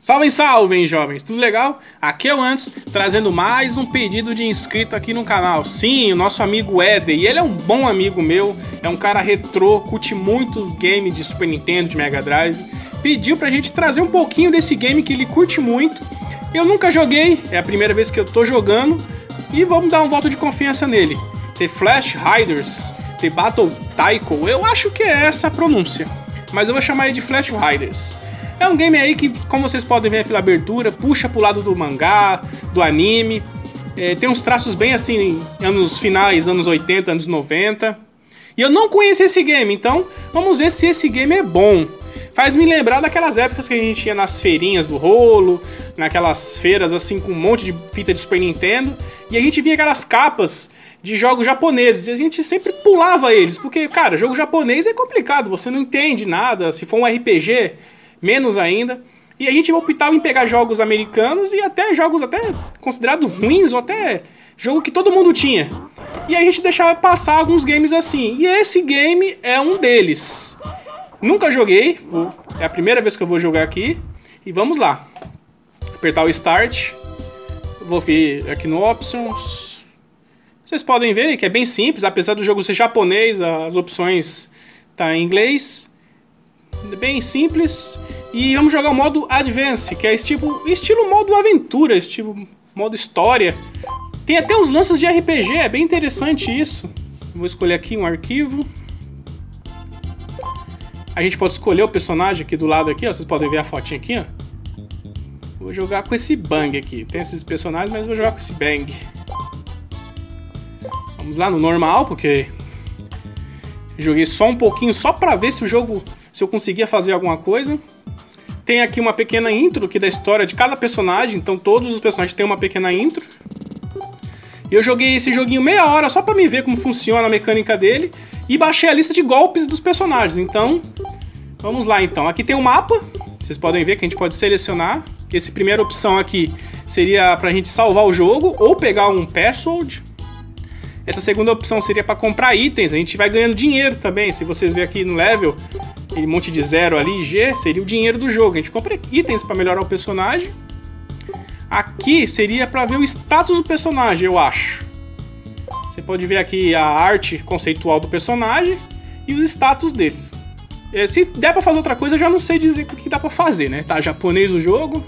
Salve, salve, jovens! Tudo legal? Aqui é o Antes, trazendo mais um pedido de inscrito aqui no canal. Sim, o nosso amigo Éder, e ele é um bom amigo meu, é um cara retrô, curte muito game de Super Nintendo, de Mega Drive. Pediu pra gente trazer um pouquinho desse game que ele curte muito. Eu nunca joguei, é a primeira vez que eu tô jogando, e vamos dar um voto de confiança nele. The Flash Riders, The Battle Tycoon, eu acho que é essa a pronúncia, mas eu vou chamar ele de Flash Riders. É um game aí que, como vocês podem ver pela abertura, puxa pro lado do mangá, do anime. Tem uns traços bem assim, anos finais, anos 80, anos 90. E eu não conheci esse game, então vamos ver se esse game é bom. Faz me lembrar daquelas épocas que a gente ia nas feirinhas do rolo, naquelas feiras assim com um monte de fita de Super Nintendo, e a gente via aquelas capas de jogos japoneses, e a gente sempre pulava eles, porque, cara, jogo japonês é complicado, você não entende nada, se for um RPG... menos ainda, e a gente optava em pegar jogos americanos e até jogos até considerados ruins, ou até jogo que todo mundo tinha, e a gente deixava passar alguns games assim, e esse game é um deles. Nunca joguei, é a primeira vez que eu vou jogar aqui, e vamos lá. Apertar o Start, vou vir aqui no Options. Vocês podem ver que é bem simples, apesar do jogo ser japonês, as opções tá em inglês. Bem simples. E vamos jogar o modo Advance, que é estilo modo aventura, estilo modo história. Tem até uns lances de RPG, é bem interessante isso. Vou escolher aqui um arquivo. A gente pode escolher o personagem aqui do lado aqui, ó. Vocês podem ver a fotinha aqui, ó. Vou jogar com esse Bang aqui. Tem esses personagens, mas vou jogar com esse Bang. Vamos lá no normal, porque joguei só um pouquinho, só pra ver se o jogo... se eu conseguia fazer alguma coisa. Tem aqui uma pequena intro aqui da história de cada personagem. Então todos os personagens têm uma pequena intro. E eu joguei esse joguinho meia hora só pra me ver como funciona a mecânica dele. E baixei a lista de golpes dos personagens. Então, vamos lá então. Aqui tem um mapa. Vocês podem ver que a gente pode selecionar. Essa primeira opção aqui seria pra gente salvar o jogo ou pegar um password. Essa segunda opção seria pra comprar itens. A gente vai ganhando dinheiro também. Se vocês verem aqui no level... aquele monte de 0 ali, G, seria o dinheiro do jogo. A gente compra itens para melhorar o personagem. Aqui seria para ver o status do personagem, eu acho. Você pode ver aqui a arte conceitual do personagem e os status deles. Se der para fazer outra coisa, eu já não sei dizer o que dá para fazer, né? Tá japonês o jogo.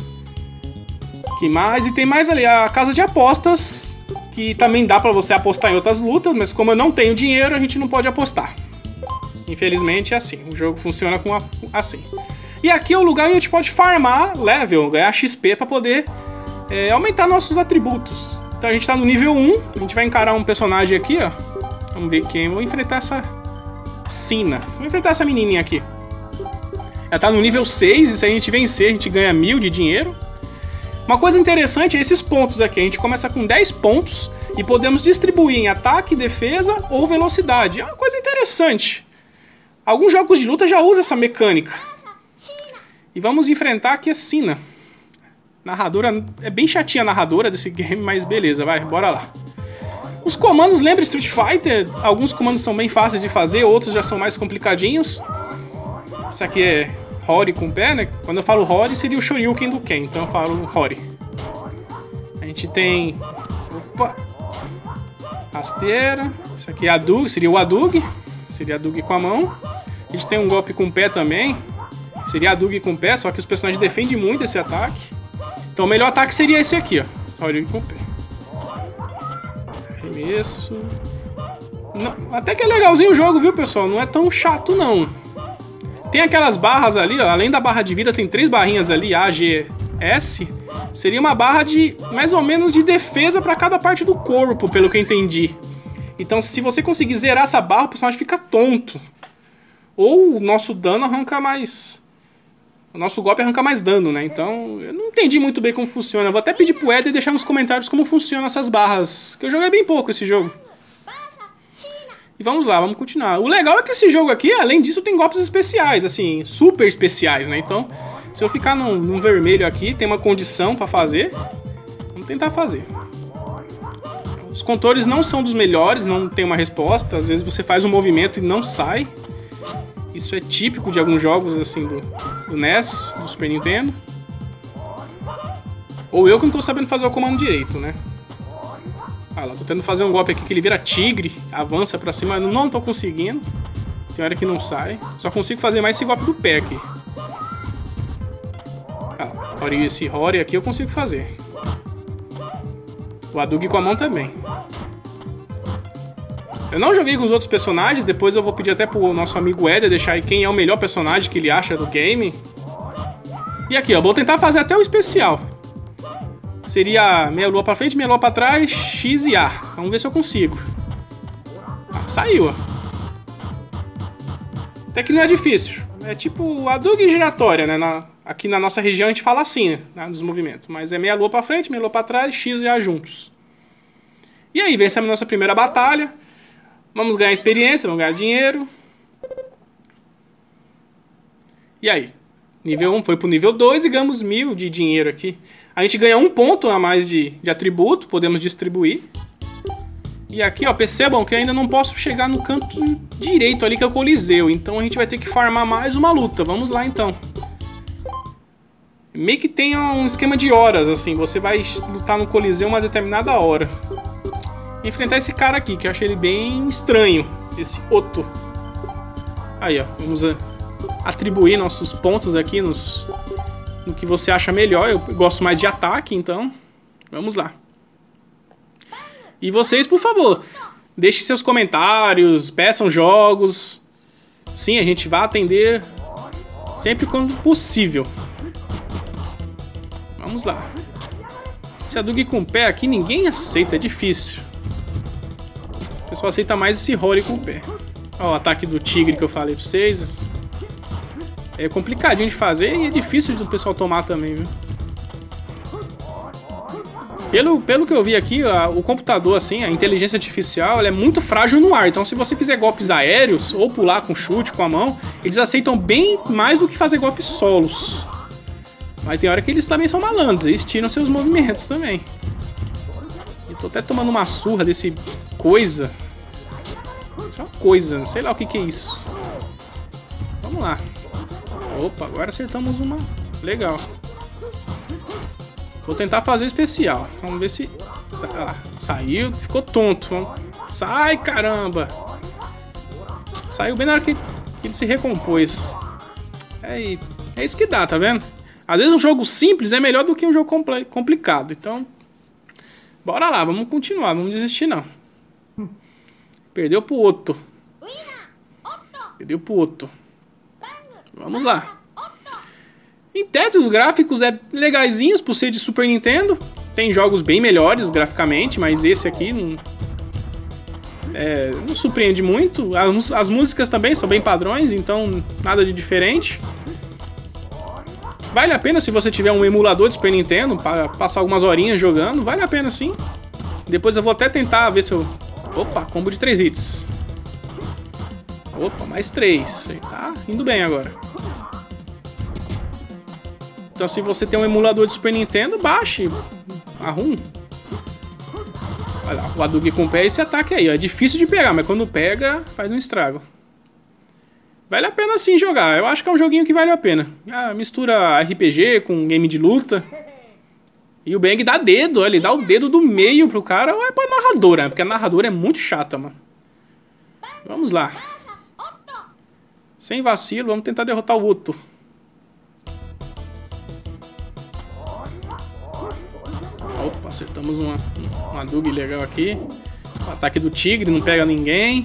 Que mais? E tem mais ali a casa de apostas, que também dá para você apostar em outras lutas, mas como eu não tenho dinheiro, a gente não pode apostar. Infelizmente é assim, o jogo funciona assim. E aqui é o lugar onde a gente pode farmar level, ganhar XP para poder aumentar nossos atributos. Então a gente tá no nível 1, a gente vai encarar um personagem aqui, ó. Vamos ver quem, vou enfrentar essa Sina. Vou enfrentar essa menininha aqui. Ela tá no nível 6, e se a gente vencer a gente ganha 1000 de dinheiro. Uma coisa interessante é esses pontos aqui, a gente começa com 10 pontos e podemos distribuir em ataque, defesa ou velocidade. É uma coisa interessante. Alguns jogos de luta já usam essa mecânica. E vamos enfrentar aqui a Sina. Narradora, é bem chatinha a narradora desse game, mas beleza, vai, bora lá. Os comandos lembram Street Fighter. Alguns comandos são bem fáceis de fazer, outros já são mais complicadinhos. Esse aqui é Hori com pé, né? Quando eu falo Hori, seria o Shoryuken do Ken, então eu falo Hori. A gente tem... opa! Rasteira. Esse aqui é Hadouken, seria o Hadouken. Seria Hadouken com a mão. A gente tem um golpe com o pé também. Seria Hadouken com o pé, só que os personagens defendem muito esse ataque. Então o melhor ataque seria esse aqui, ó. Hadouken com o pé. Arremesso. Não, até que é legalzinho o jogo, viu, pessoal? Não é tão chato, não. Tem aquelas barras ali, ó. Além da barra de vida, tem 3 barrinhas ali, A, G, S. Seria uma barra de, mais ou menos, de defesa para cada parte do corpo, pelo que eu entendi. Então, se você conseguir zerar essa barra, o personagem fica tonto. Ou o nosso dano arranca mais... o nosso golpe arranca mais dano, né? Então, eu não entendi muito bem como funciona. Eu vou até pedir pro Éder deixar nos comentários como funcionam essas barras. Que eu joguei bem pouco esse jogo. E vamos lá, vamos continuar. O legal é que esse jogo aqui, além disso, tem golpes especiais, assim, super especiais, né? Então, se eu ficar num vermelho aqui, tem uma condição pra fazer. Vamos tentar fazer. Os controles não são dos melhores, não tem uma resposta. Às vezes você faz um movimento e não sai. Isso é típico de alguns jogos assim do NES, do Super Nintendo. Ou eu que não tô sabendo fazer o comando direito, né? Ah lá, tô tentando fazer um golpe aqui que ele vira tigre, avança pra cima, mas não tô conseguindo. Tem hora que não sai. Só consigo fazer mais esse golpe do pé aqui. Ah, esse Rory aqui eu consigo fazer. O Hadouken com a mão também. Eu não joguei com os outros personagens, depois eu vou pedir até pro nosso amigo Éder deixar aí quem é o melhor personagem que ele acha do game. E aqui, ó, vou tentar fazer até o especial. Seria meia lua pra frente, meia lua pra trás, X e A. Vamos ver se eu consigo. Ah, saiu, ó. Até que não é difícil. É tipo a Hadouken giratória, né? Aqui na nossa região a gente fala assim, né? Nos movimentos. Mas é meia lua pra frente, meia lua pra trás, X e A juntos. E aí, vencemos nossa primeira batalha. Vamos ganhar experiência, vamos ganhar dinheiro. E aí? Nível 1 foi pro nível 2 e ganhamos 1000 de dinheiro aqui. A gente ganha 1 ponto a mais de atributo, podemos distribuir. E aqui, ó, percebam que eu ainda não posso chegar no canto direito ali, que é o Coliseu. Então a gente vai ter que farmar mais uma luta. Vamos lá, então. Meio que tem um esquema de horas, assim. Você vai lutar no Coliseu uma determinada hora. Enfrentar esse cara aqui, que eu achei ele bem estranho. Esse Otto. Aí, ó. Vamos atribuir nossos pontos aqui no que você acha melhor. Eu gosto mais de ataque, então vamos lá. E vocês, por favor, deixem seus comentários, peçam jogos. Sim, a gente vai atender sempre quando possível. Vamos lá. Esse Hadouken com o pé aqui ninguém aceita, é difícil. O pessoal aceita mais esse Rory com o pé. Ó, o ataque do tigre que eu falei pra vocês. É complicadinho de fazer e é difícil do pessoal tomar também, viu? Pelo que eu vi aqui, o computador, assim, a inteligência artificial, ela é muito frágil no ar. Então, se você fizer golpes aéreos ou pular com chute, com a mão, eles aceitam bem mais do que fazer golpes solos. Mas tem hora que eles também são malandros, eles tiram seus movimentos também. Eu tô até tomando uma surra desse coisa. Isso é uma coisa, não sei lá o que é isso. Vamos lá. Opa, agora acertamos uma. Legal. Vou tentar fazer o especial. Vamos ver se... Ah, saiu, ficou tonto. Sai, caramba! Saiu bem na hora que ele se recompôs. É isso que dá, tá vendo? Às vezes um jogo simples é melhor do que um jogo complicado. Então, bora lá, vamos continuar. Não desistir, não. Perdeu pro Otto. Perdeu pro Otto. Vamos lá. Em tese, os gráficos é legaisinhos por ser de Super Nintendo. Tem jogos bem melhores graficamente, mas esse aqui não surpreende muito. As músicas também são bem padrões, então nada de diferente. Vale a pena se você tiver um emulador de Super Nintendo, para passar algumas horinhas jogando. Vale a pena sim. Depois eu vou até tentar ver se eu... Opa, combo de 3 hits. Opa, mais 3. Tá indo bem agora. Então, se você tem um emulador de Super Nintendo, baixe, arrume. Olha lá, o Hadouken com o pé, esse ataque aí, ó, é difícil de pegar, mas quando pega, faz um estrago. Vale a pena sim jogar, eu acho que é um joguinho que vale a pena. Mistura RPG com game de luta. E o Bang dá dedo, ó, ele dá o dedo do meio pro cara, ou é pra narradora, porque a narradora é muito chata, mano. Vamos lá. Sem vacilo, vamos tentar derrotar o Otto. Opa, acertamos uma Hadouken legal aqui. O ataque do tigre não pega ninguém.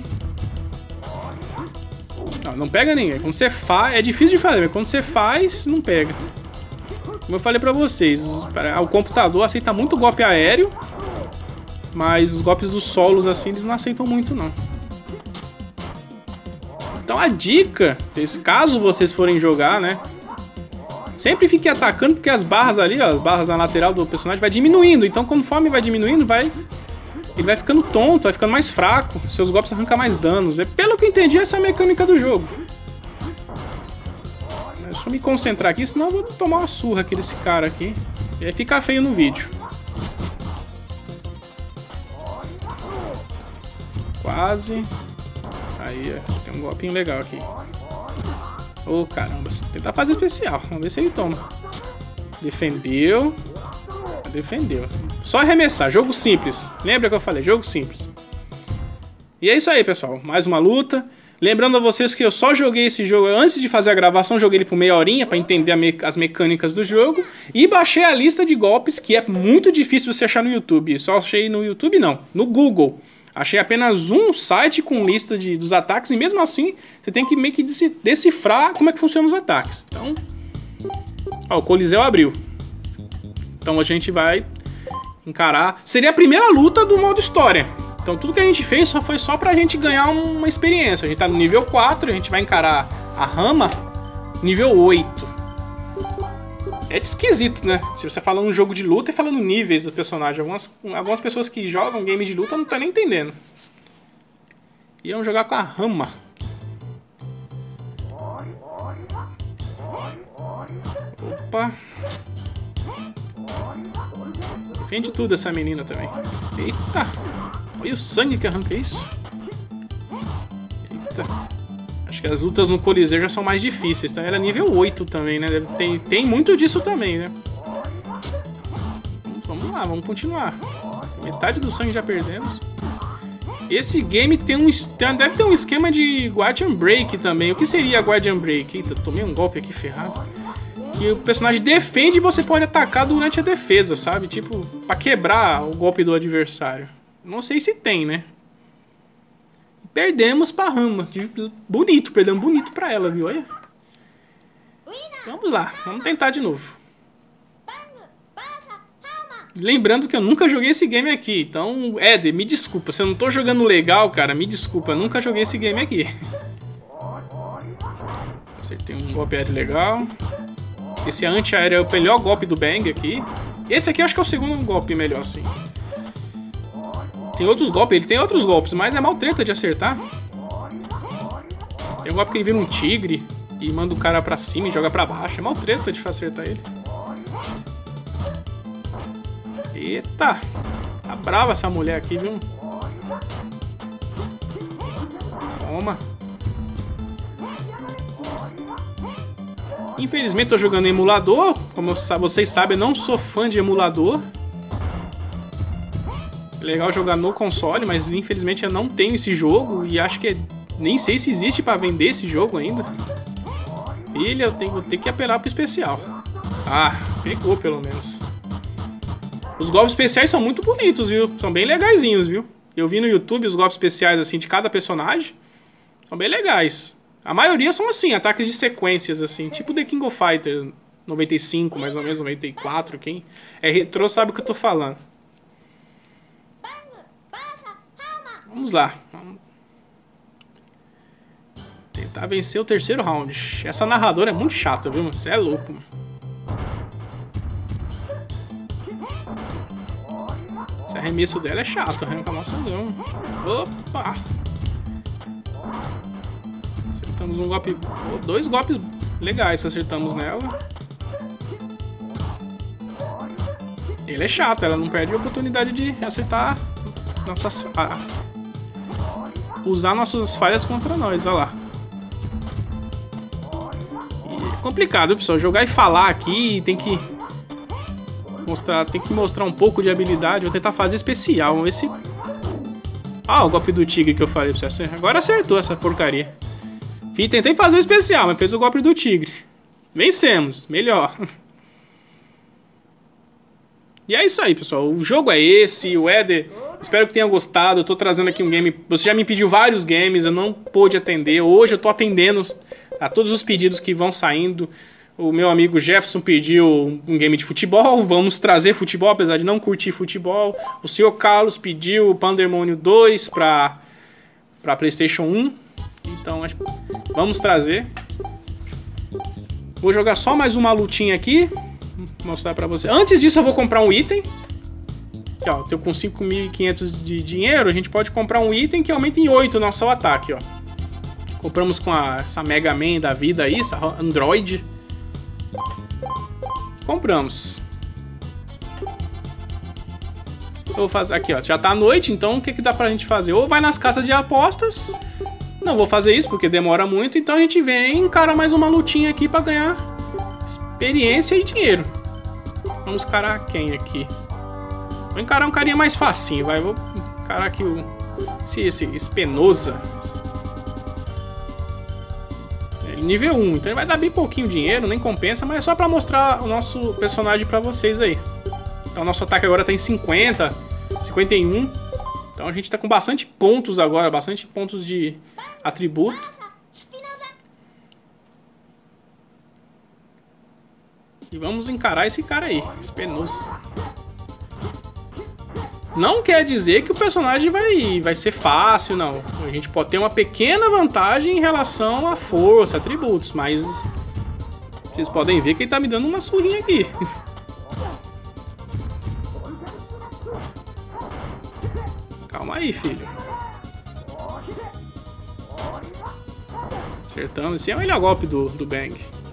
Não pega ninguém. Quando você faz, é difícil de fazer, mas quando você faz, não pega. Como eu falei pra vocês, o computador aceita muito golpe aéreo, mas os golpes dos solos assim, eles não aceitam muito não. Então a dica, caso vocês forem jogar, né? Sempre fique atacando, porque as barras ali, ó, as barras na lateral do personagem vai diminuindo. Então, conforme vai diminuindo, ele vai ficando tonto, vai ficando mais fraco. Seus golpes arrancam mais danos. Pelo que eu entendi, essa é a mecânica do jogo. Deixa eu me concentrar aqui, senão eu vou tomar uma surra aqui desse cara aqui. E aí fica feio no vídeo. Quase. Aí, ó, tem um golpinho legal aqui. Oh, caramba. Tentar fazer especial. Vamos ver se ele toma. Defendeu. defendeu. Só arremessar, jogo simples. Lembra que eu falei, jogo simples. E é isso aí, pessoal. Mais uma luta. Lembrando a vocês que eu só joguei esse jogo antes de fazer a gravação, joguei ele por meia horinha para entender as mecânicas do jogo. E baixei a lista de golpes, que é muito difícil você achar no YouTube. Só achei no YouTube não, no Google. Achei apenas um site com lista dos ataques e mesmo assim você tem que meio que decifrar como é que funcionam os ataques. Então, ó, o Coliseu abriu. Então a gente vai encarar... Seria a primeira luta do modo história. Então tudo que a gente fez foi só pra gente ganhar uma experiência. A gente tá no nível 4, a gente vai encarar a Rama nível 8. É esquisito, né? Se você fala um jogo de luta e falando níveis do personagem. Algumas pessoas que jogam game de luta não estão nem entendendo. E vamos jogar com a Rama. Opa. Defende tudo essa menina também. Eita. Olha o sangue que arranca isso. Eita. Acho que as lutas no Coliseu já são mais difíceis, tá? Ela é nível 8 também, né? Tem muito disso também, né? Vamos lá, vamos continuar. Metade do sangue já perdemos. Esse game deve ter um esquema de Guardian Break também. O que seria Guardian Break? Eita, tomei um golpe aqui ferrado. Que o personagem defende e você pode atacar durante a defesa, sabe? Tipo, pra quebrar o golpe do adversário. Não sei se tem, né? Perdemos pra Rama. Bonito, perdemos bonito pra ela, viu? Olha. Vamos lá, vamos tentar de novo. Lembrando que eu nunca joguei esse game aqui. Então, Éder, me desculpa. Se eu não tô jogando legal, cara, me desculpa. Eu nunca joguei esse game aqui. Acertei um golpe aéreo legal. Esse anti-aéreo é o melhor golpe do Bang aqui. Esse aqui eu acho que é o segundo golpe melhor, assim. Tem outros golpes, ele tem outros golpes, mas é mal treta de acertar. Tem um golpe que ele vira um tigre e manda o cara pra cima e joga pra baixo. É mal treta de acertar ele. Eita! Tá brava essa mulher aqui, viu? Toma. Infelizmente tô jogando em emulador. Como vocês sabem, eu não sou fã de emulador. Legal jogar no console, mas infelizmente eu não tenho esse jogo e acho que nem sei se existe pra vender esse jogo ainda. Filha, eu vou ter que apelar pro especial. Ah, pegou pelo menos. Os golpes especiais são muito bonitos, viu? São bem legaisinhos, viu? Eu vi no YouTube os golpes especiais assim de cada personagem. São bem legais. A maioria são assim, ataques de sequências assim, tipo The King of Fighters 95, mais ou menos, 94, quem é retrô sabe o que eu tô falando. Vamos lá. Vamos tentar vencer o terceiro round. Essa narradora é muito chata, viu, mano? Você é louco, mano. Esse arremesso dela é chato, arranca a nossa não. Opa! Acertamos um golpe... dois golpes legais que acertamos nela. Ele é chato, ela não perde a oportunidade de acertar nossas... usar nossas falhas contra nós, olha lá. E é complicado, pessoal. Jogar e falar aqui tem que mostrar um pouco de habilidade. Vou tentar fazer especial. Vamos ver se... Ah, o golpe do tigre que eu falei pra você. Agora acertou essa porcaria. Tentei fazer o especial, mas fez o golpe do tigre. Vencemos. Melhor. E é isso aí, pessoal. O jogo é esse. O Éder... Espero que tenha gostado. Eu tô trazendo aqui um game. Você já me pediu vários games, eu não pude atender. Hoje eu tô atendendo a todos os pedidos que vão saindo. O meu amigo Jefferson pediu um game de futebol. Vamos trazer futebol, apesar de não curtir futebol. O senhor Carlos pediu o Pandemônio 2 para PlayStation 1. Então, vamos trazer. Vou jogar só mais uma lutinha aqui. Vou mostrar pra você. Antes disso, eu vou comprar um item. Aqui, ó, eu com 5.500 de dinheiro, a gente pode comprar um item que aumenta em 8 o nosso ataque, ó. Compramos com essa Mega Man da vida aí, essa Android. Compramos. Eu vou fazer aqui, ó, já tá à noite, então o que dá pra gente fazer? Ou vai nas casas de apostas. Não vou fazer isso porque demora muito, então a gente vem e encara mais uma lutinha aqui pra ganhar experiência e dinheiro. Vamos encarar quem aqui? Vou encarar um carinha mais facinho, vai. Vou encarar aqui esse Espinosa. Ele nível 1, então ele vai dar bem pouquinho dinheiro, nem compensa, mas é só pra mostrar o nosso personagem pra vocês aí. Então o nosso ataque agora tá em 50, 51. Então a gente tá com bastante pontos agora, bastante pontos de atributo. E vamos encarar esse cara aí, Espinosa. Não quer dizer que o personagem vai ser fácil, não. A gente pode ter uma pequena vantagem em relação à força, atributos, mas vocês podem ver que ele tá me dando uma surrinha aqui. Calma aí, filho. Acertamos. Esse é o melhor golpe do Bang.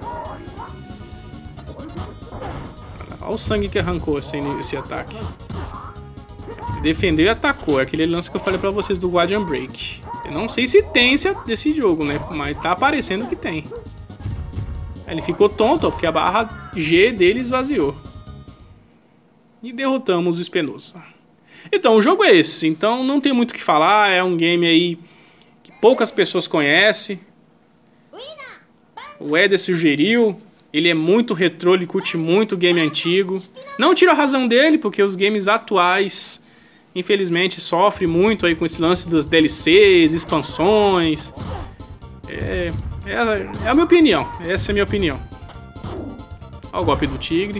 Olha o sangue que arrancou esse ataque. Defendeu e atacou. É aquele lance que eu falei pra vocês do Guardian Break. Eu não sei se tem desse jogo, né? Mas tá aparecendo que tem. Ele ficou tonto, ó, porque a barra G dele esvaziou. E derrotamos o Espinosa. Então, o jogo é esse. Então, não tem muito o que falar. É um game aí que poucas pessoas conhecem. O Éder sugeriu. Ele é muito retrô, ele curte muito game antigo. Não tiro a razão dele, porque os games atuais, infelizmente, sofrem muito aí com esse lance dos DLCs, expansões. É a minha opinião. Essa é a minha opinião. Olha o golpe do tigre.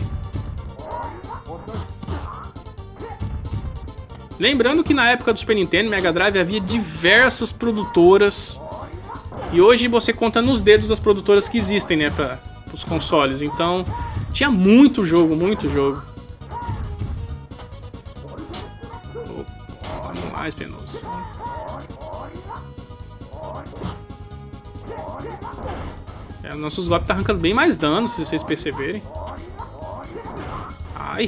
Lembrando que na época do Super Nintendo e Mega Drive havia diversas produtoras. E hoje você conta nos dedos as produtoras que existem, né, para os consoles. Então, tinha muito jogo, muito jogo. Vamos lá, Espinosa. Nossos golpes tá arrancando bem mais dano, se vocês perceberem. Ai.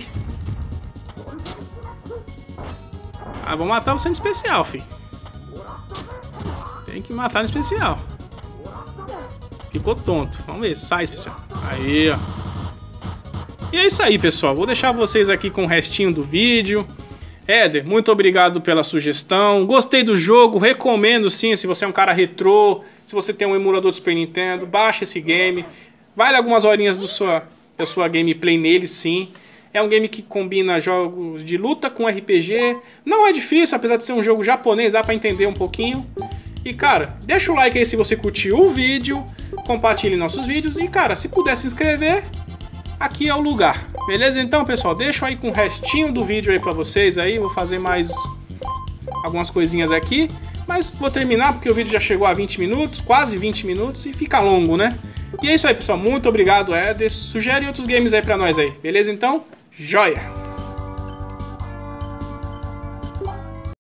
Ah, vou matar você no especial, fi. Tem que matar no especial. Ficou tonto. Vamos ver, sai especial. Aí, ó. E é isso aí, pessoal. Vou deixar vocês aqui com o restinho do vídeo. Éder, muito obrigado pela sugestão. Gostei do jogo, recomendo sim. Se você é um cara retrô, se você tem um emulador do Super Nintendo, baixa esse game. Vale algumas horinhas da sua gameplay nele, sim. É um game que combina jogos de luta com RPG. Não é difícil, apesar de ser um jogo japonês, dá pra entender um pouquinho. E, cara, deixa o like aí se você curtiu o vídeo. Compartilhe nossos vídeos. E, cara, se puder se inscrever, aqui é o lugar. Beleza? Então, pessoal, deixo aí com o restinho do vídeo aí pra vocês aí. Vou fazer mais algumas coisinhas aqui. Mas vou terminar porque o vídeo já chegou a 20 minutos, quase 20 minutos. E fica longo, né? E é isso aí, pessoal. Muito obrigado, Éder. Sugere outros games aí pra nós aí. Beleza? Então, joia!